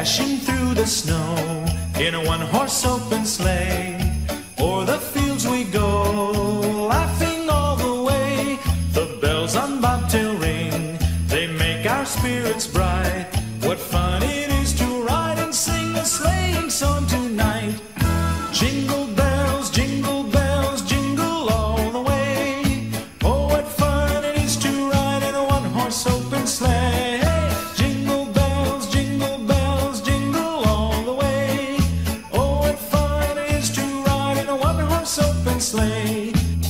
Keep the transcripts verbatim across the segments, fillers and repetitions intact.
dashing through the snow in a one-horse open sleigh. O'er the fields we go, laughing all the way. The bells on bobtail ring, they make our spirits bright. What fun it is to ride and sing a sleighing song tonight. Jingle bells, jingle bells, jingle all the way. Oh, what fun it is to ride in a one-horse open sleigh. Jingle bells, jingle bells, jingle all the way. Oh, what fun it is to ride in a one-horse open sleigh.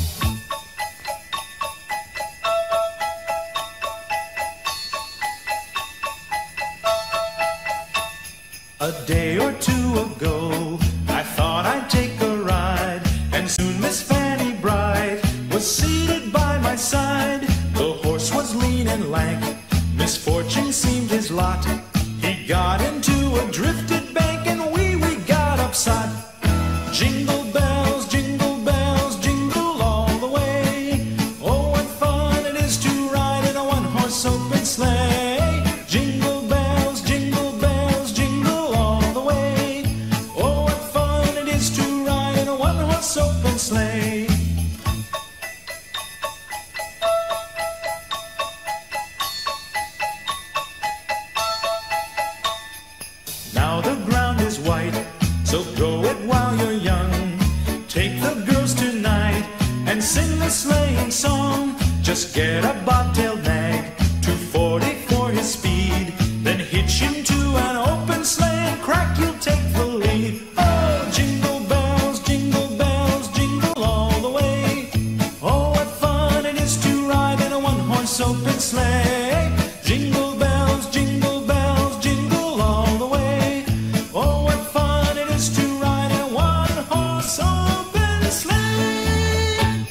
A day or two ago, I thought I'd take a ride, and soon Miss Fanny Bright was seated by my side. The horse was lean and lank, misfortune seemed his lot. He got into a drifted bank, and we, we got upset. Jingle bells, jingle bells, jingle all the way. Oh, what fun it is to ride in a one-horse open sleigh. Jingle bells, jingle bells, jingle all the way. Oh, what fun it is to ride in a one-horse open sleigh. Now the ground is white, so go it while you're young. Take the girls tonight and sing the sleighing song. Just get a bobtail nag, two forty for his speed. Then hitch him to an open sleigh and crack, you'll take the lead. Oh, jingle bells, jingle bells, jingle all the way. Oh, what fun it is to ride in a one-horse open sleigh. Jingle bells, jingle bells, jingle all the way. Oh, what fun it is to ride in a one-horse open sleigh.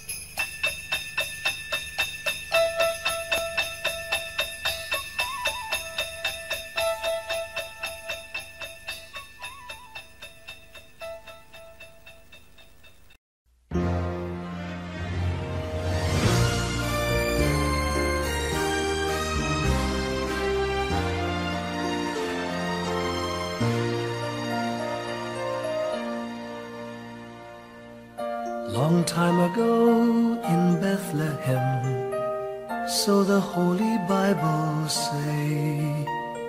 Long time ago in Bethlehem, so the Holy Bible say,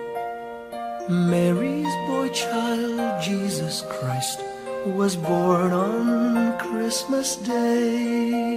Mary's boy child, Jesus Christ, was born on Christmas Day.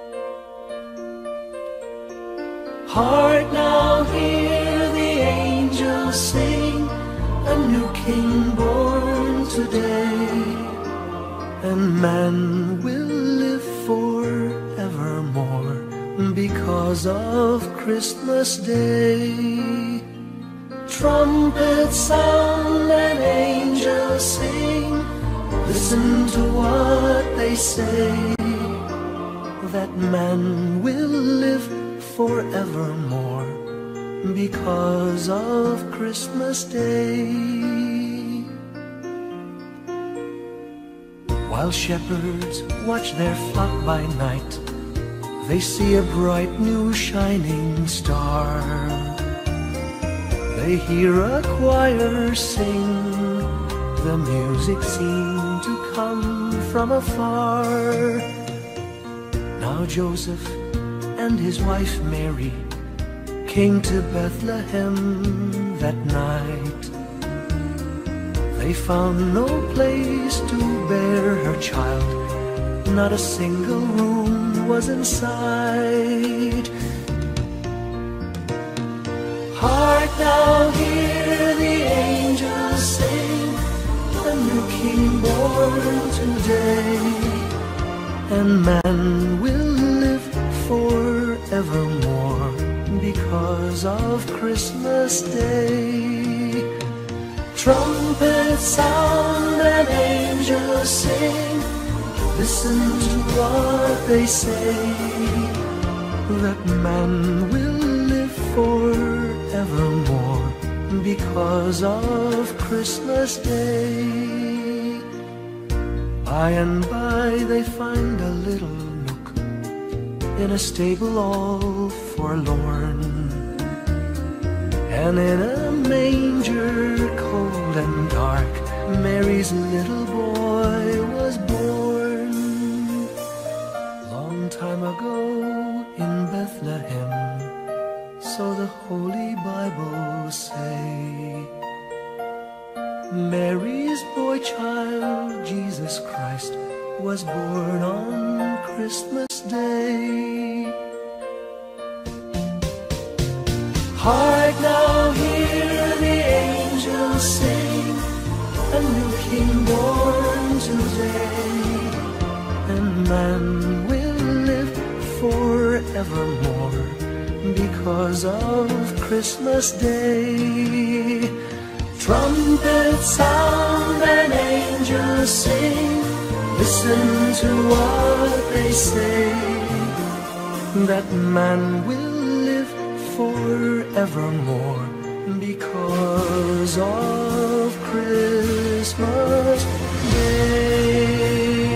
Hark now, hear the angels sing, a new King born today, and man will live forevermore because of Christmas Day. Trumpets sound and angels sing, listen to what they say, that man will live forevermore because of Christmas Day. While shepherds watch their flock by night, they see a bright new shining star. They hear a choir sing, the music seemed to come from afar. Now Joseph and his wife Mary came to Bethlehem that night. They found no place to bear her child, not a single room was in sight. Hark now, hear the angels sing, a new King born today, and man will live forevermore because of Christmas Day. Trumpets sound and angels sing, listen to what they say, that man will live forevermore because of Christmas Day. By and by they find a little nook in a stable all forlorn, And in a manger cold and dark, Mary's little boy was born. Long time ago in Bethlehem, so the Holy Bible say. Mary's boy child, Jesus Christ, was born on Christmas Day. Hark now, hear the angels sing, a new King born today, and man will live forevermore because of Christmas Day. Trumpets sound and angels sing, listen to what they say, that man will live forevermore because of Christmas Day.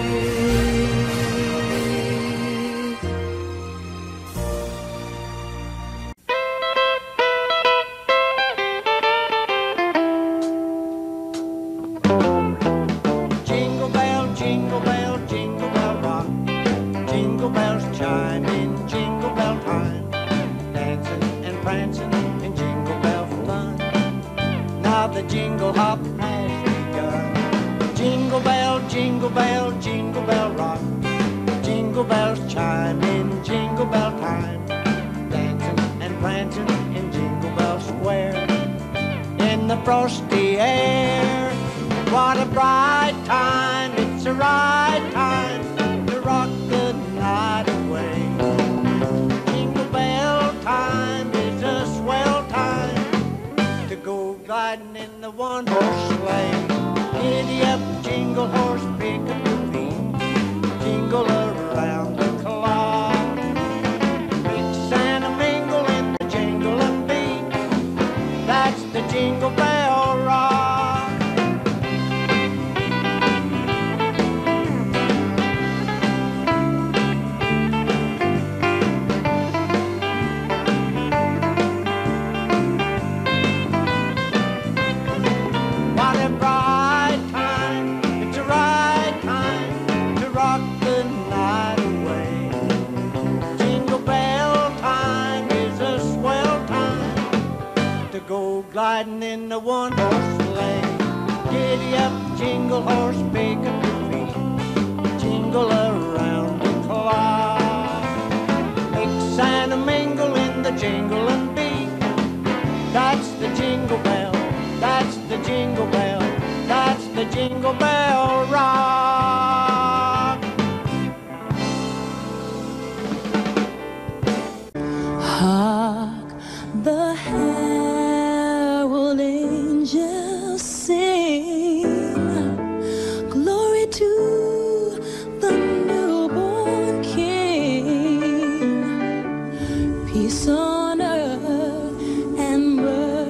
Jingle hop has begun. Jingle bell, jingle bell, jingle bell rock. Jingle bells chime in jingle bell time. Dancing and prancing in Jingle Bell Square. In the frosty air, what a bright time. It's a right time to rock the night away. Jingle bell time is a swell time to go gliding in the one-horse sleigh. Giddy up, jingle horse, pick up your feet, jingle around the clock. Mix and a mingle in the jingling beat, that's the Jingle Bell Rock. Go gliding in the one-horse sleigh. Giddy up, jingle horse, pick up your feet, jingle around the clock. Mix and a mingle in the jingling beat, that's the Jingle Bell, that's the Jingle Bell, that's the Jingle Bell Rock. Hark the herald angels sing, glory to the newborn King, peace on earth and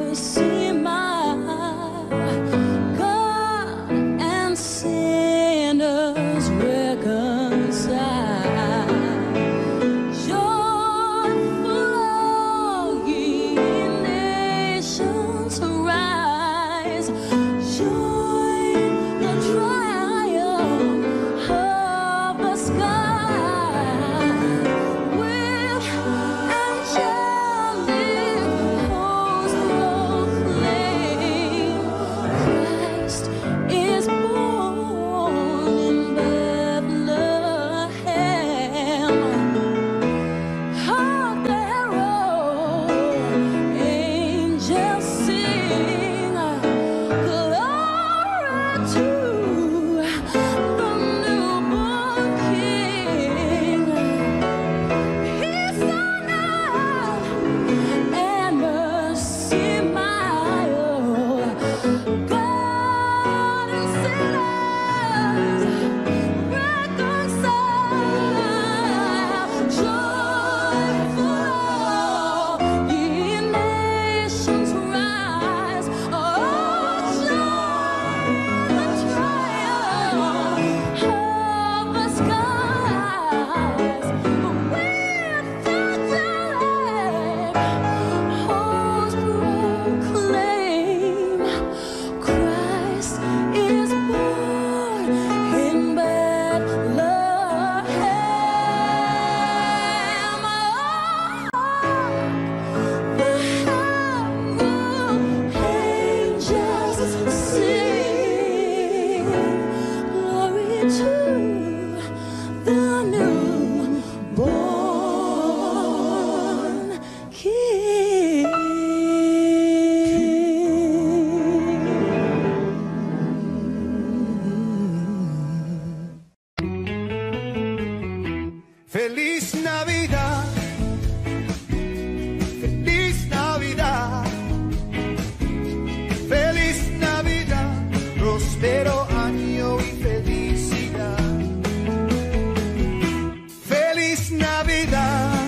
mercy mild, God and sin Feliz Navidad, feliz Navidad, feliz Navidad, próspero año y felicidad. Feliz Navidad,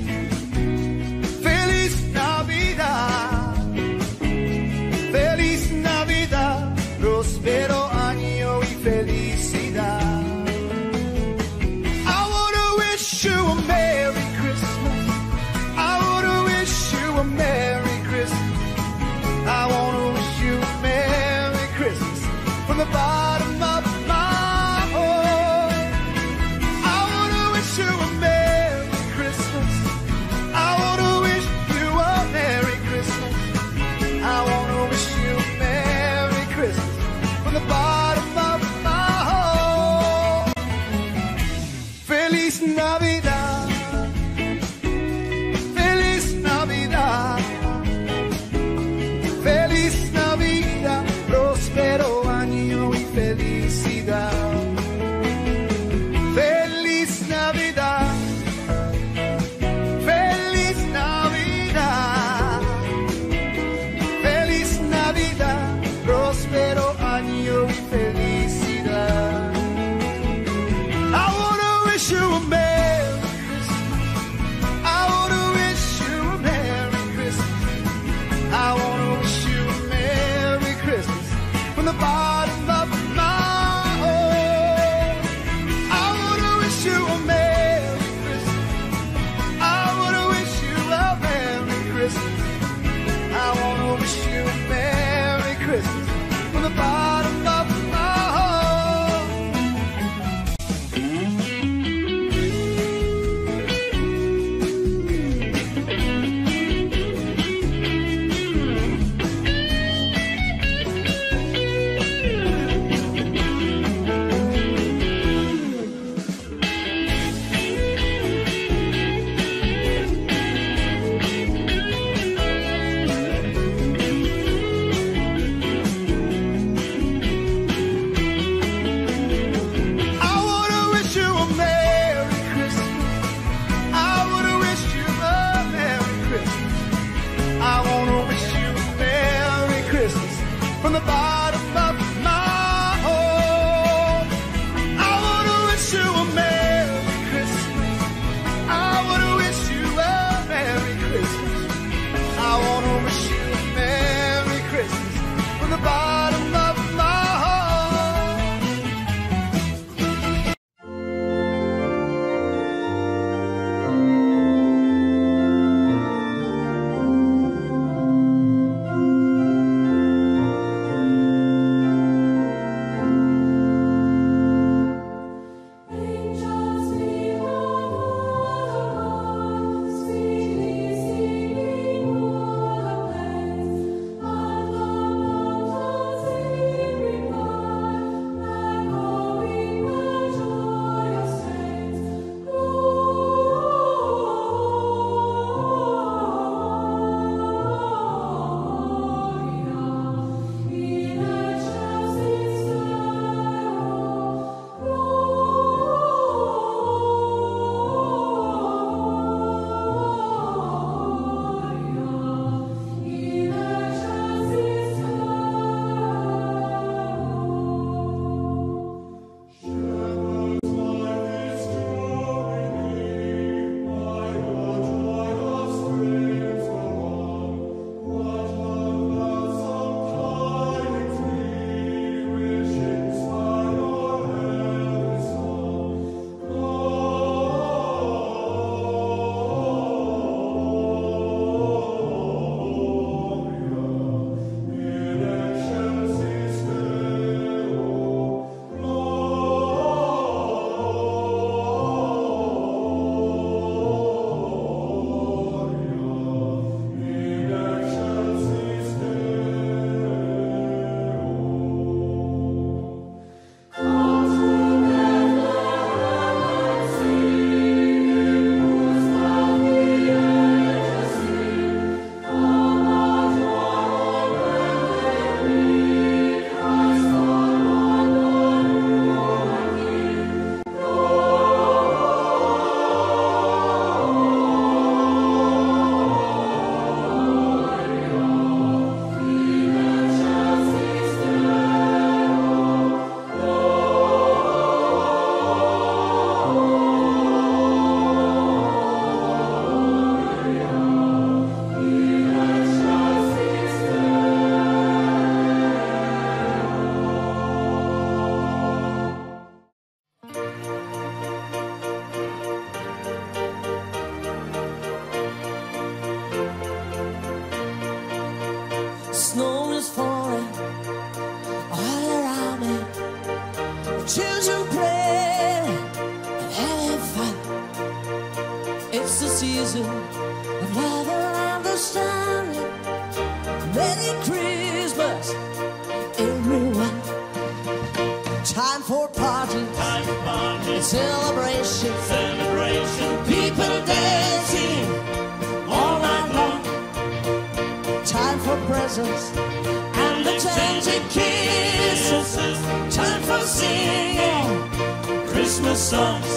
feliz Navidad, feliz Navidad, próspero año y felicidad. You a Merry Christmas. I wanna wish you a Merry Christmas. I wanna wish you a Merry Christmas from the bottom of my heart. I wanna wish you a Merry Christmas. I wanna wish you a Merry Christmas. I wanna wish you a Merry Christmas from the bottom of my heart. Feliz Navidad, feliz Navidad, feliz Navidad, próspero año y felicidad. Feliz Navidad, feliz Navidad, feliz Navidad, próspero año y felicidad. I wanna wish you a Merry season of love and understanding. Merry Christmas, everyone. Time for party, Time for party, celebration, celebration, people dancing all night long. Time for presents and the changing kisses. Time for singing Christmas songs.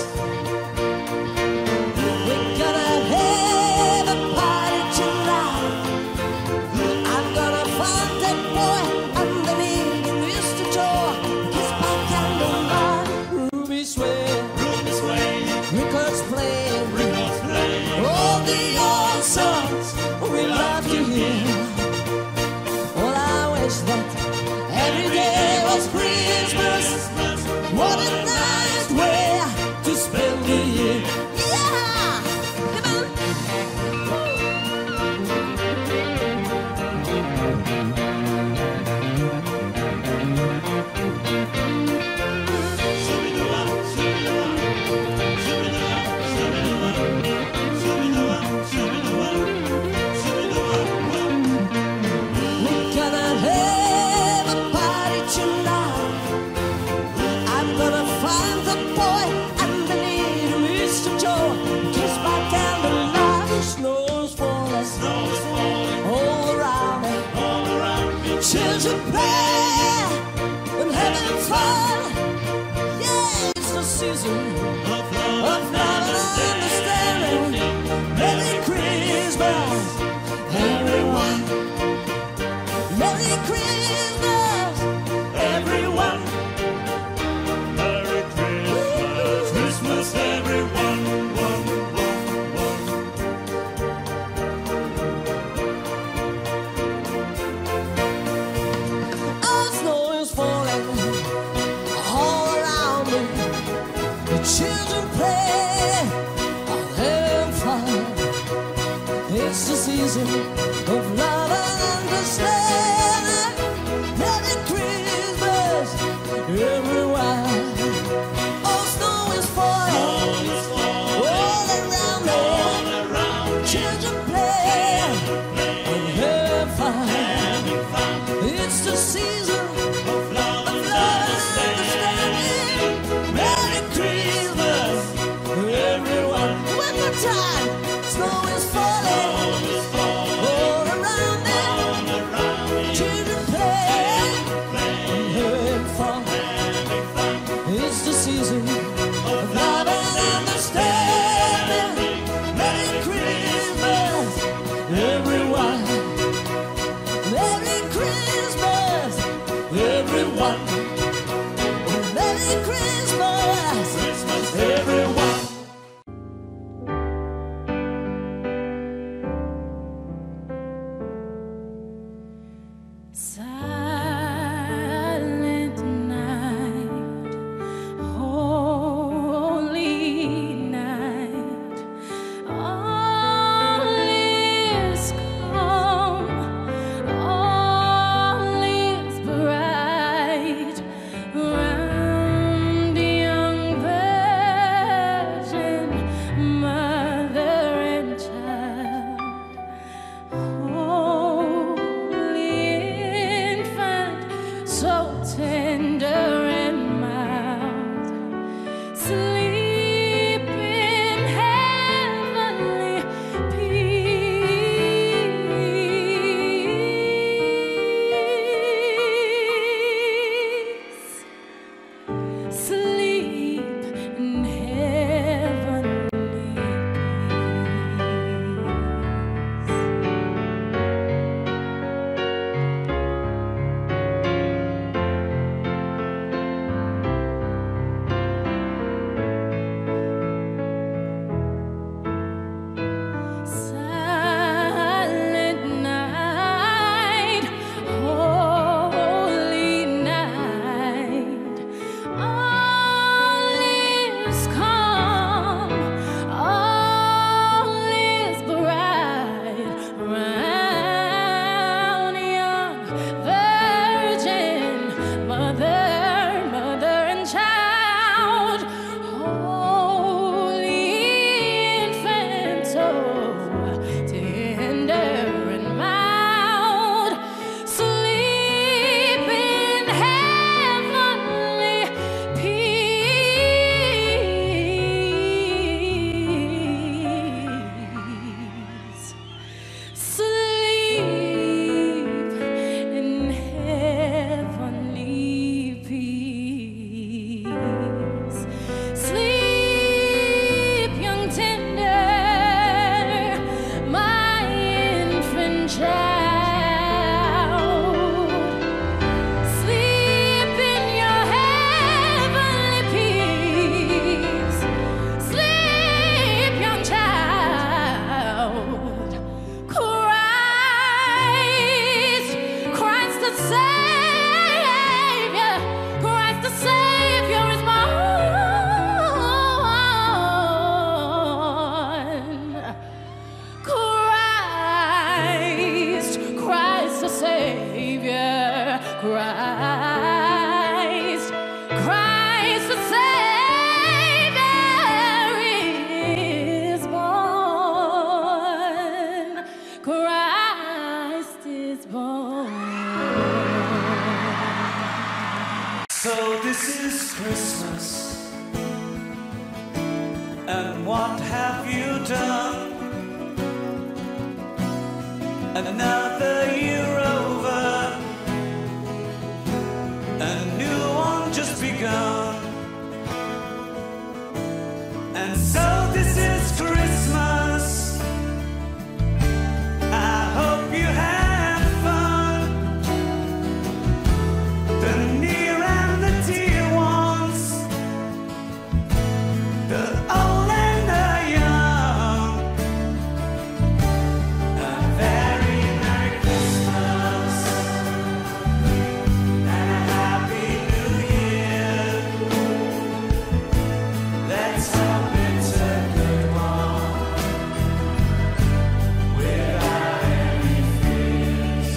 We're gonna have a party tonight. I'm gonna find that boy underneath the Mister Joe. Kiss my candlelight, Ruby sway, Ruby sway, records playing, records playing, all the old songs we love to hear. Well, I wish that every day was Christmas. What a nice way to spend the year. Yeah! Come on! We're gonna have a party tonight. I'm gonna find the boy underneath Mister Joe. Kiss my candlelight. The snow's falling, Snow is falling all around me. all around me. Children play and having fun. Yeah, it's the season Of love of love and understanding. Merry Christmas, everyone. Merry Christmas, everyone. Merry Christmas, Christmas, everyone. One, one, one. Oh, snow is falling all around me. The children play, are having fun. It's the season of love and understanding. Merry Christmas, everyone. Oh, snow is falling Snow is falling all around me. all around me. Children play, and have fun. Having fun It's the season of love of and love and understanding. understanding. Merry Christmas, everyone. One more time. Snow is falling Snow is falling all around And what have you done? Another year over, a new one just begun. And so this is Christmas. I hope you had fun. The near and the dear ones, the old and the young. A very Merry Christmas and a Happy New Year. Let's hope it's a good one without any fears.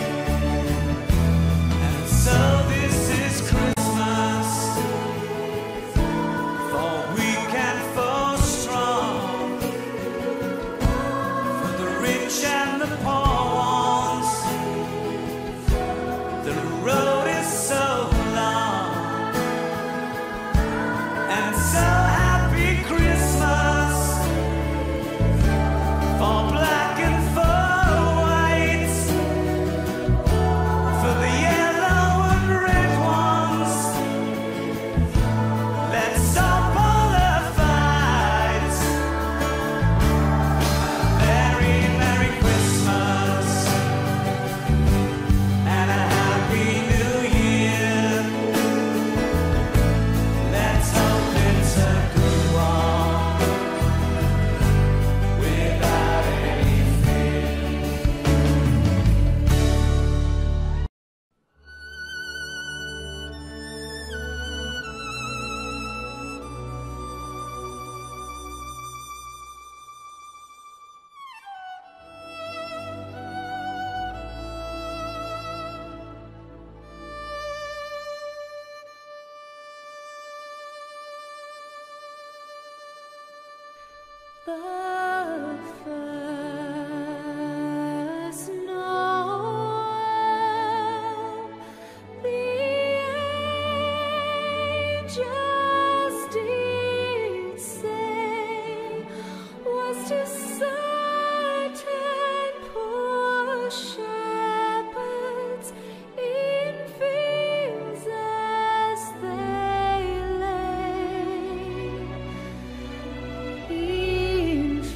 And so this is Christmas, for weak and for strong, for the rich and the poor ones. The road is so long, and so happy Christmas for black and for white, for the yellow and red ones. Let's stop all the fights. Very Merry Christmas and a Happy New Year. Let's hope it's a good one without any fear. The first Noel, the angels did say, was to certain poor shepherds in fields as they lay. In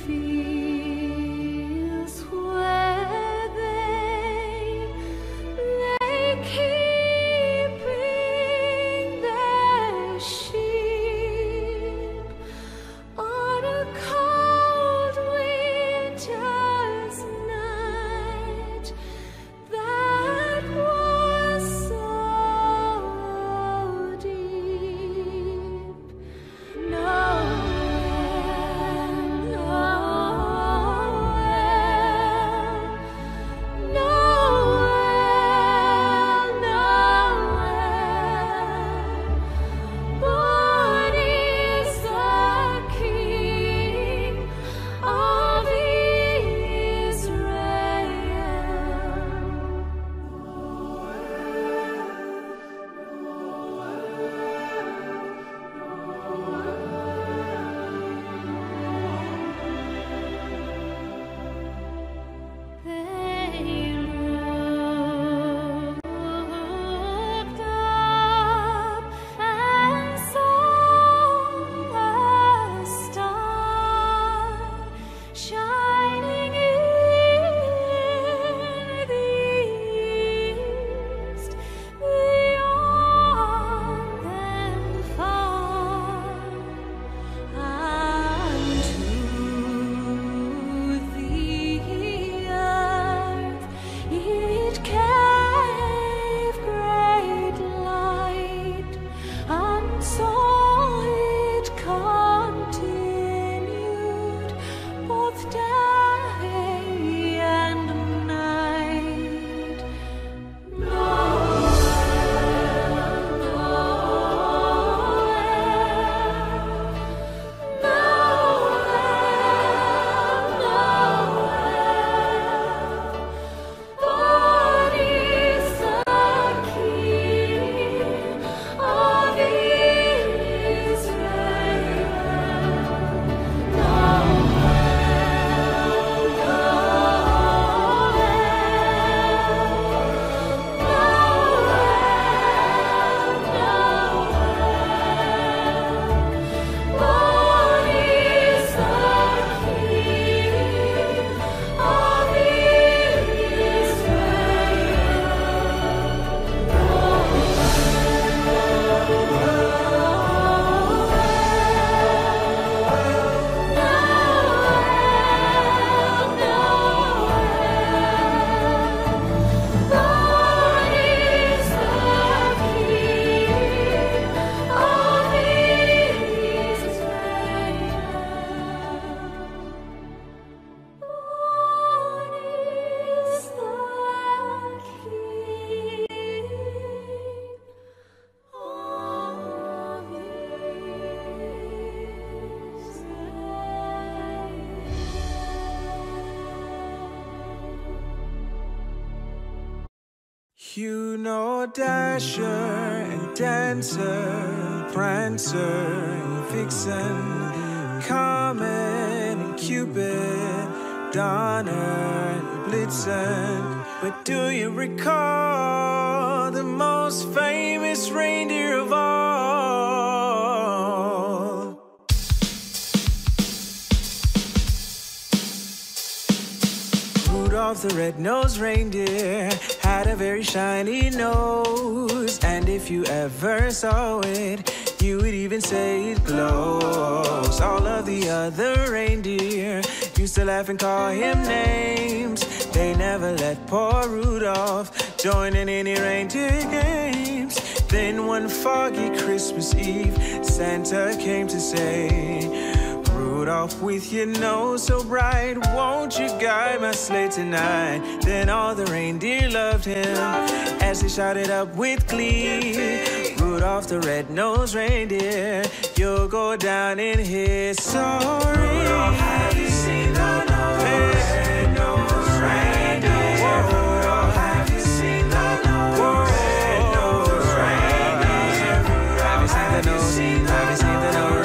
You know Dasher and Dancer, Prancer and Vixen, Comet and Cupid, Donner and Blitzen. But do you recall the most famous reindeer of all? Rudolph the red-nosed reindeer had a very shiny nose, and if you ever saw it, you would even say it glows. All of the other reindeer used to laugh and call him names. They never let poor Rudolph join in any reindeer games. Then one foggy Christmas Eve, Santa came to say, Rudolph, with your nose so bright, won't you guide my sleigh tonight? Then all the reindeer loved him as they shouted up with glee, Rudolph the red-nosed reindeer, you'll go down in history. Rudolph, have you seen the red-nosed reindeer? Rudolph, have you seen the red-nosed reindeer? Have you seen the nose? Have you seen the nose?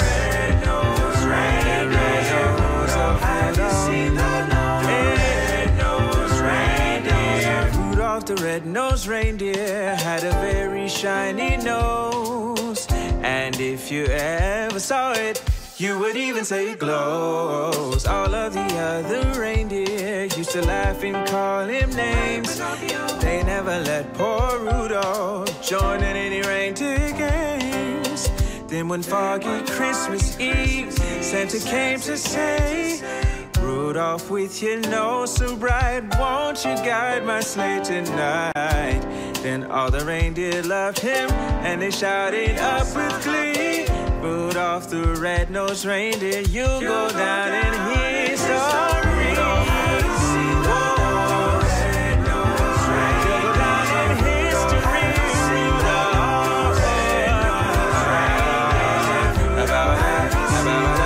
The red-nosed reindeer had a very shiny nose, and if you ever saw it, you would even say it glows. All of the other reindeer used to laugh and call him names. They never let poor Rudolph join in any reindeer games. Then one foggy Christmas Eve, Santa came to say, Rudolph, with your nose so bright, won't you guide my sleigh tonight? Then all the reindeer loved him, and they shouted up with glee, Rudolph the red-nosed reindeer, you'll go down in history. Rudolph, have you seen the red-nosed reindeer? You'll go down in history. Rudolph, red-nosed reindeer. About that, about that.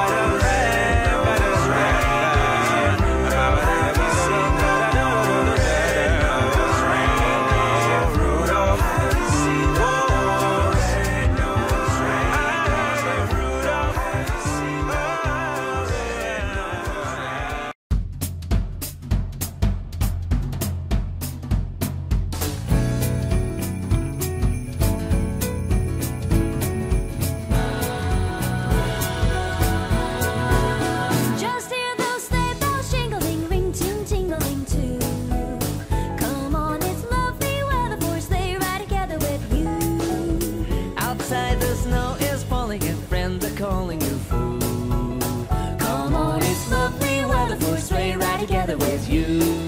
Calling you fool. Come on, it's lovely weather for a sleigh ride together with you.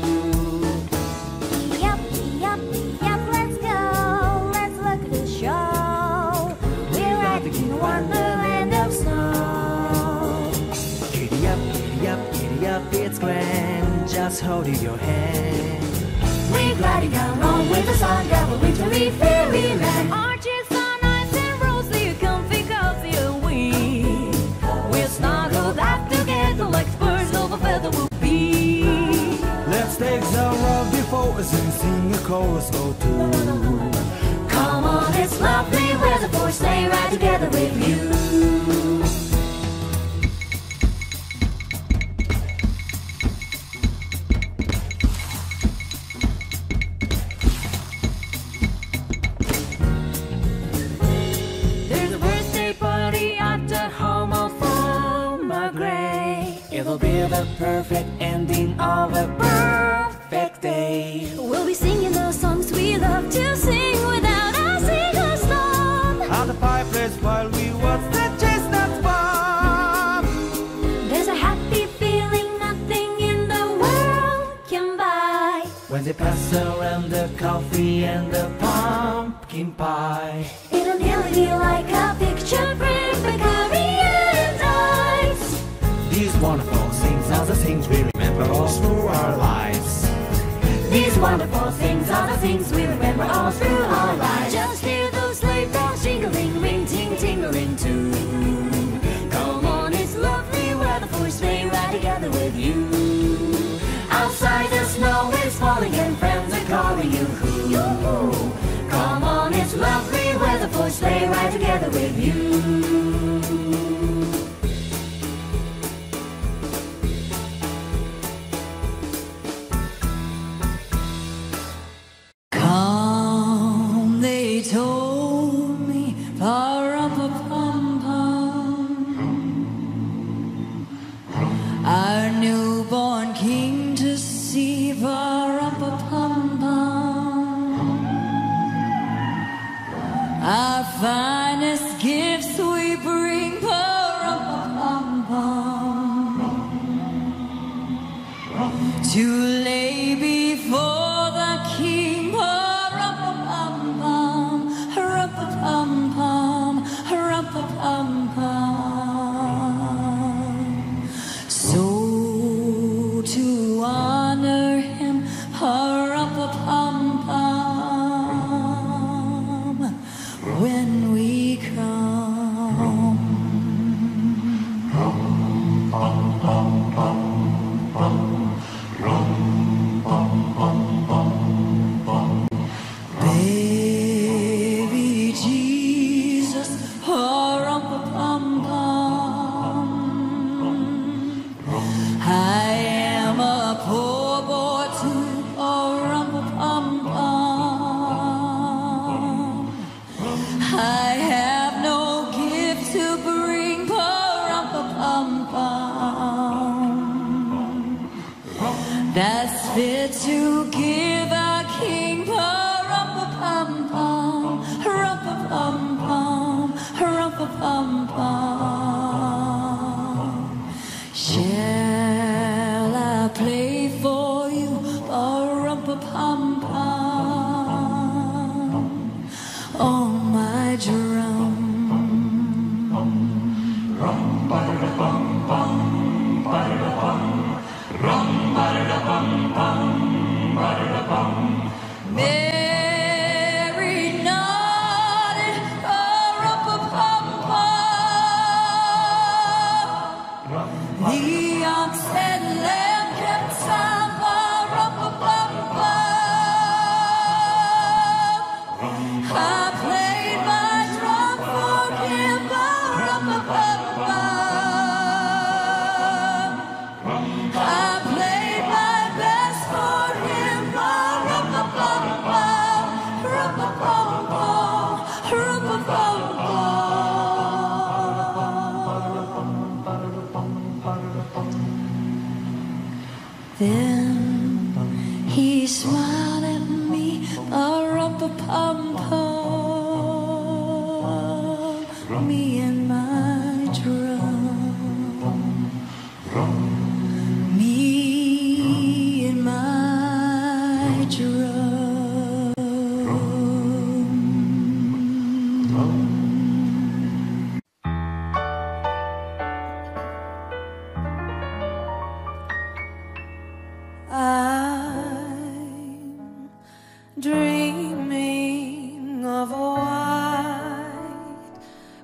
Yup, yup, yup, let's go. Let's look at the show. We're riding in Wonderland of snow. Giddy up, giddy up, giddy up, it's grand. Just holding your hand. We're gliding along with the sun, devil, wintry fairyland. Aren't you so nice and rosy, comfy, cozy, and we? We're snuggled up together like birds of a feather will be. Let's take the road before us and sing a chorus or two. Come on, it's lovely weather for a sleigh ride together with you. It'll be the perfect ending of a perfect day. We'll be singing those songs we love to sing without a single stop. At the fireplace while we watch the chestnuts pop. There's a happy feeling nothing in the world can buy. When they pass around the coffee and the pumpkin pie. It'll nearly be like a picture print by Korean eyes. These wonderful things are the things we remember all through our lives. These wonderful things are the things we remember all through our lives. Just hear those sleigh bells jingling, ring, ting, tingling too. Come on, it's lovely weather for a sleigh ride together with you. Outside the snow is falling and friends are calling you. finest gifts we bring, pa-rum-pa-pum-pum, to lay before the king, pa-rum-pa-pum-pum, rum-pa-pum-pum, rum-pa-pum-pum. So to honor him, pa-rum-pa-pum-pum, when we come. Baby Jesus, pa-rum-pa-pum-pum, I am a poor boy too, pa-rum-pa-pum-pum. I have no gift to bring, pa-rum-pa-pum-pum, that's fit to give a king, pa-rum-pa-pum-pum, rum-pa-pum-pum, rum-pa-pum-pum. Shall I play for you, pa-rum-pa-pum-pum, on my drum? Mary nodded, pa-rum-pa-pum-pum, the ox and lamb kept time, pa-rum-pa-pum-pum. I played my drum for him, pa-rum-pa-pum-pum. I played my best for him, pa-rum-pa-pum-pum, rum-pa-pum-pum, rum-pa-pum-pum. Then he smiled at me, pa-rum-pa-pum-pum, me and my drum, me and my drum. I'm dreaming of a white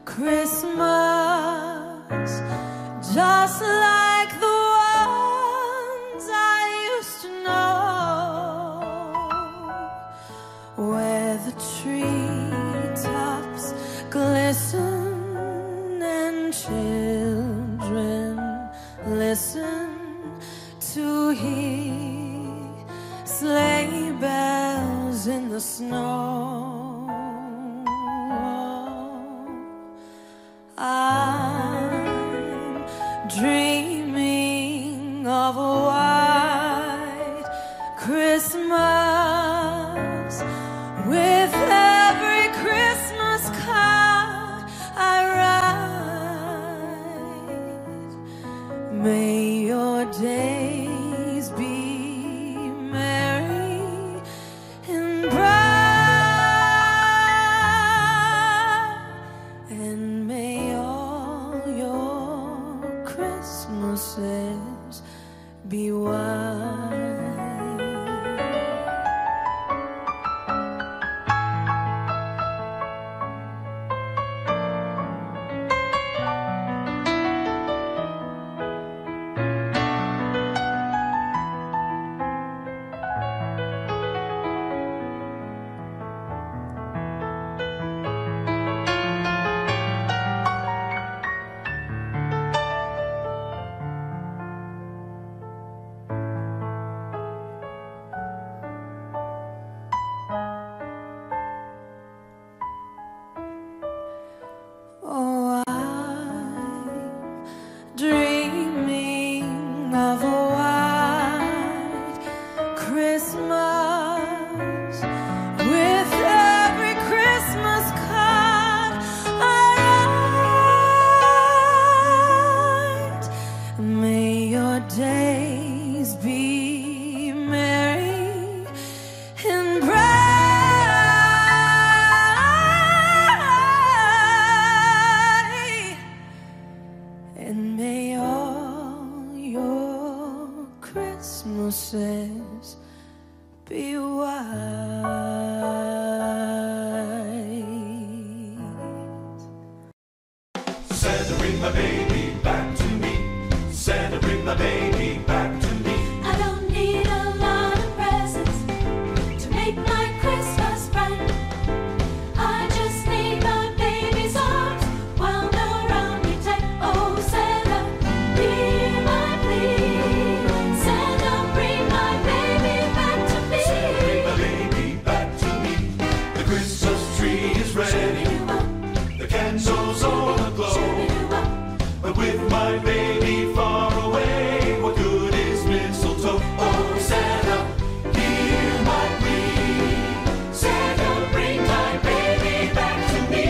Christmas, just like the ones I used to know, where the treetops glisten and children listen to hear sleigh bells in the snow. I'm dreaming of a white Christmas, with every Christmas card I write. May your days be merry and bright, and may all your Christmases be white. Oh, I'm dreaming of a white Christmas, with every Christmas card Mama says, be wise. Santa, bring my baby back to me. Santa, bring my baby back to me. I don't need a lot of presents to make my Christmas bright. I just need my baby's arms wound around me tight. Oh, Santa, hear my plea. Santa, bring my baby back to me. Santa, bring my baby back to me. The Christmas tree is ready. The candles all aglow. But with my baby far away, what good is mistletoe? Oh, Santa, hear my plea. Santa, bring my baby back to me.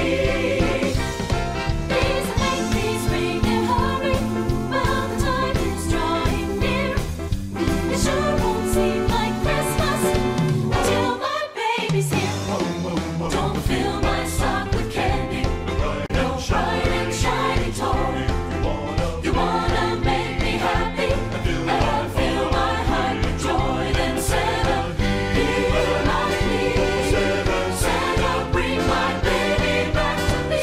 Please make these ring and hurry while the time is drawing near. It sure won't seem like Christmas until my baby's here. Don't fill my sock with candy, no bright and shiny toy. You wanna make me happy and fill my heart with joy. Then Santa, hear my plea. Santa, bring my baby back to me.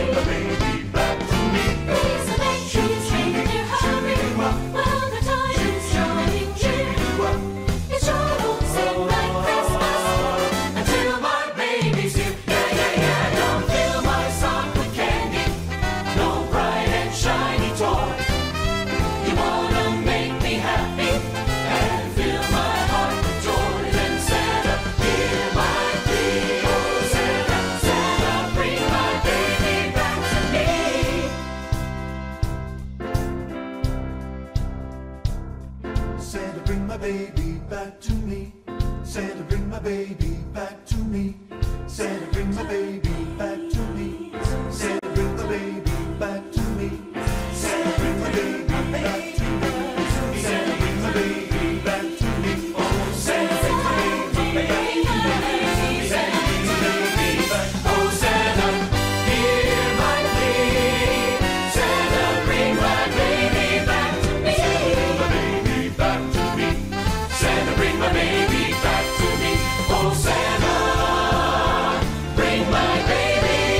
Please make these reindeer hurry while the time is drawing near. It sure won't seem like Christmas until my baby's here. Yeah, yeah, yeah. Don't fill my sock with candy, no bright and shiny toy. You wanna make me happy and fill my heart with joy. Then Santa, hear my plea. Oh, Santa, Santa, bring my baby back to me. Santa, bring my baby back to me. Santa, bring my baby back to me. Santa, bring my baby back to me. Santa, bring my baby back to me. Santa, bring my baby back to me. Santa, bring my baby back to me. Oh, Santa, bring my baby back to me. Santa, bring my baby back. Oh, Santa, hear my plea. Santa, bring my baby back to me. Santa, bring my baby back to me. Santa, bring my baby back to me. Oh, Santa, bring my baby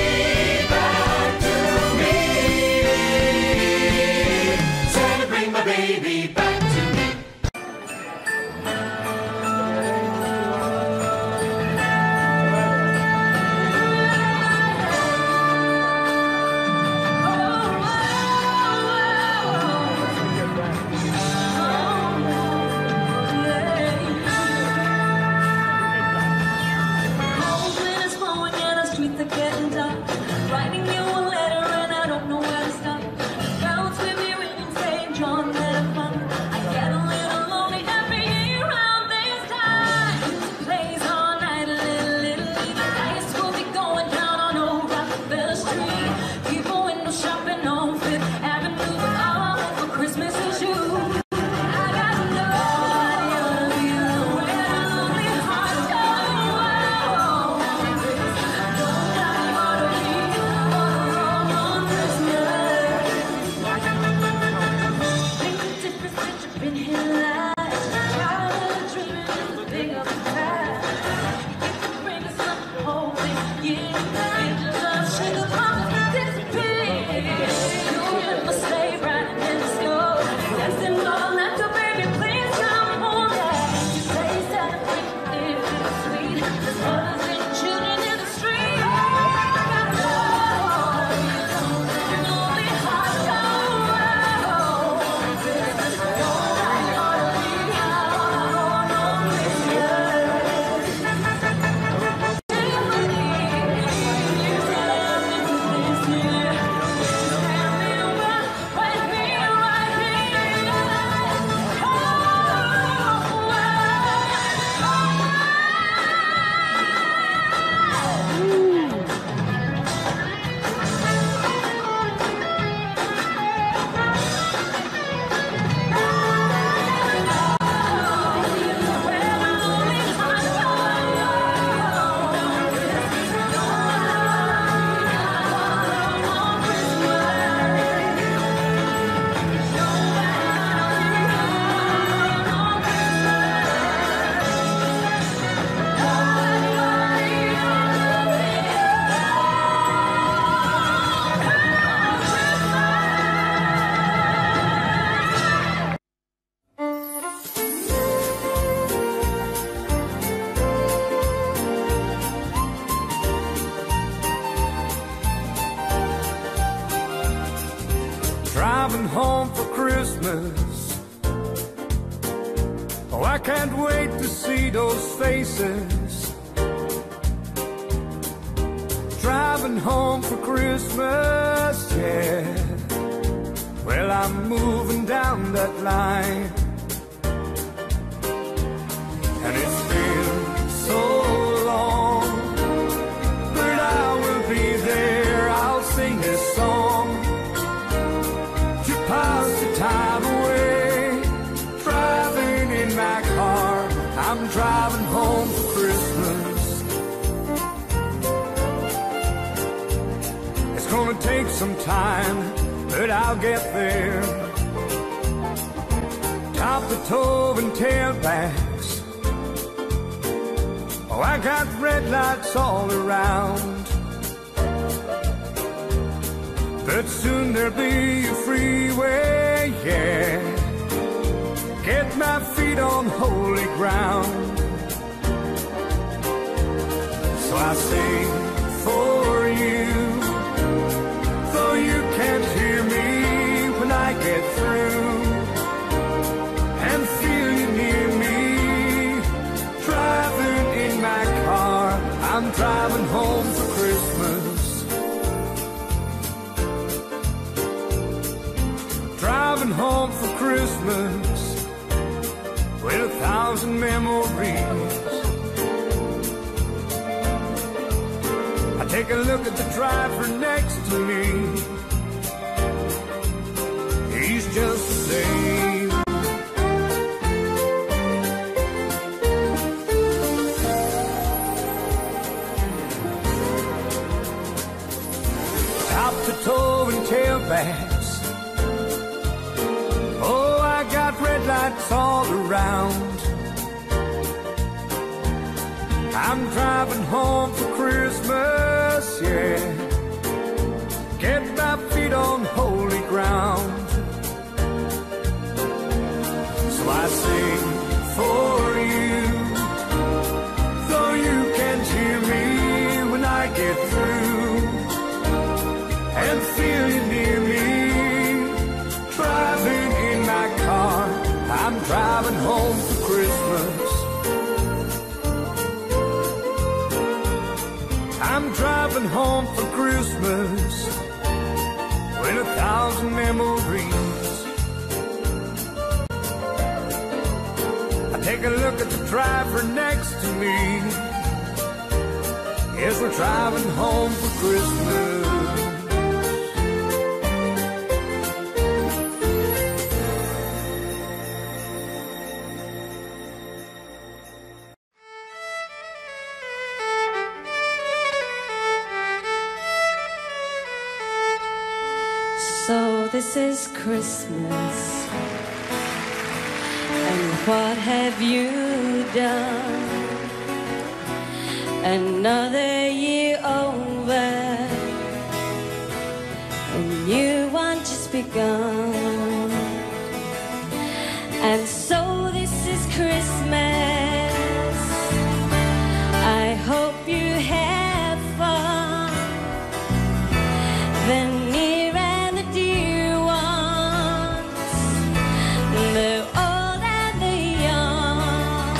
home for Christmas. Oh, I can't wait to see those faces. Driving home for Christmas, yeah. Well, I'm moving down that line, and it's been so long, but I will be there. I'll sing this song to pass the time away. Driving in my car, I'm driving home for Christmas. It's gonna take some time, but I'll get there. Top the toe and tailbacks. Oh, I got red lights all around, but soon there'll be a freeway, yeah. Get my feet on holy ground. So I sing for you, though you can't hear me when I get through, and feel you near me. Driving in my car, I'm driving home for Christmas. Driving home for Christmas with a thousand memories. I take a look at the driver next to me. He's just the same. Top to toe and tailbacks. Oh, I got red lights all around. I'm driving home for Christmas, yeah. Get my feet on holy ground. So I sing for you, though you can't hear me when I get through, and feel you near me. Driving in my car, I'm driving home for Christmas. I'm driving home for Christmas with a thousand memories. I take a look at the driver next to me. Yes, we're driving home for Christmas. So this is Christmas, and what have you done? Another year over, a new one just begun. And so this is Christmas. I hope you have fun. The near and the dear ones, the old and the young.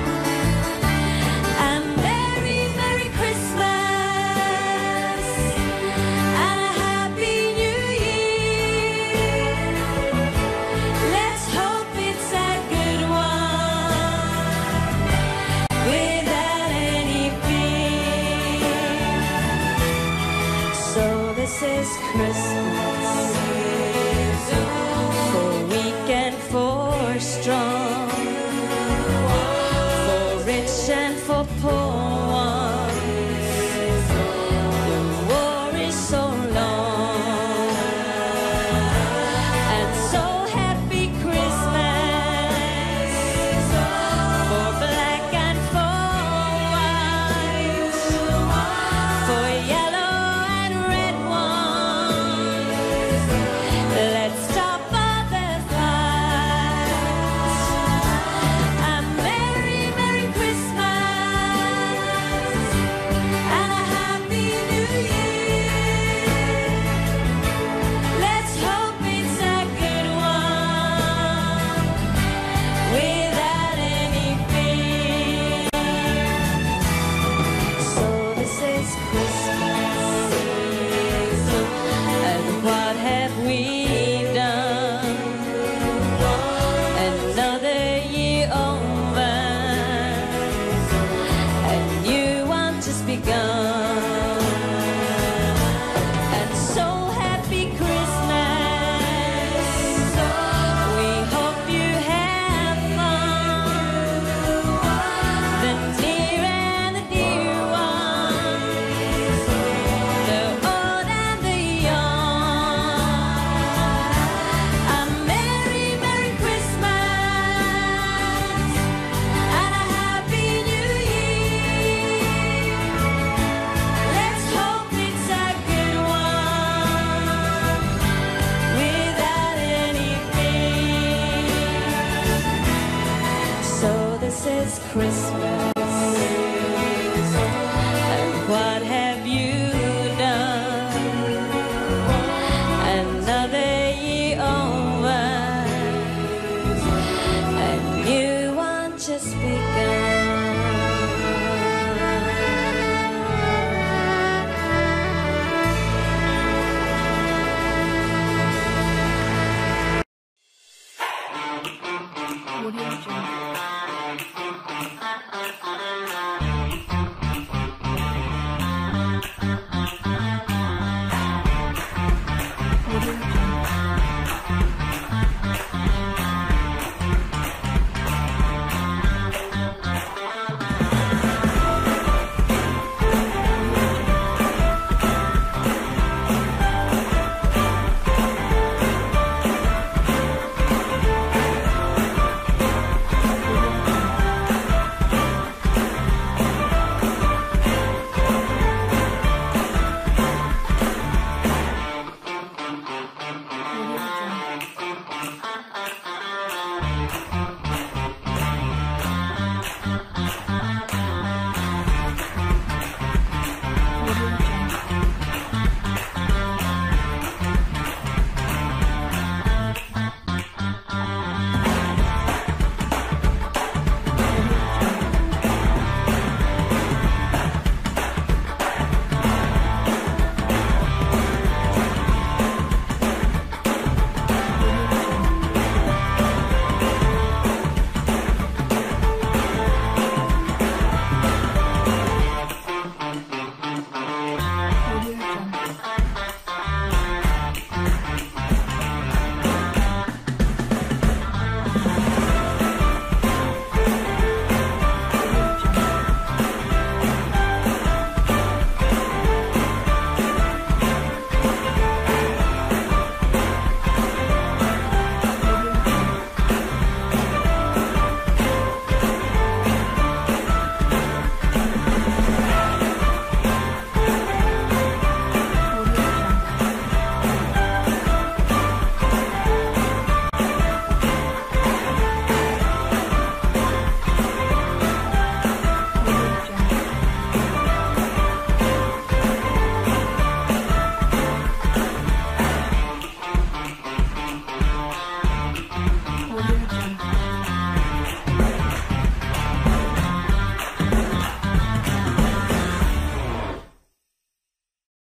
A merry, merry Christmas and a happy new year. Let's hope it's a Christmas. And what have you done? Another year over, and you want just begun. Audio Jungle.